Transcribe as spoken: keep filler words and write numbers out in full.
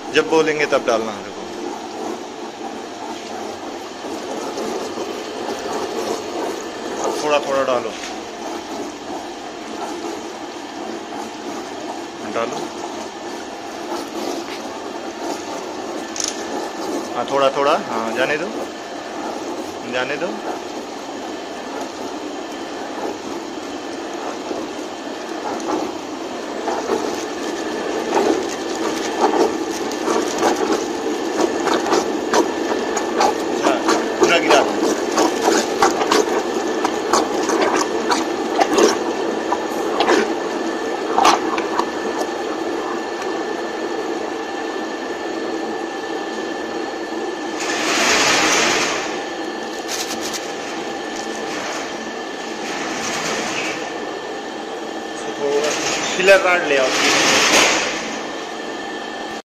जब बोलेंगे तब डालना। देखो थोड़ा थोड़ा डालो, डालो। हाँ थोड़ा थोड़ा, हाँ जाने दो, जाने दो। पूरा गिरा दो। फिलर रॉड ले आओ।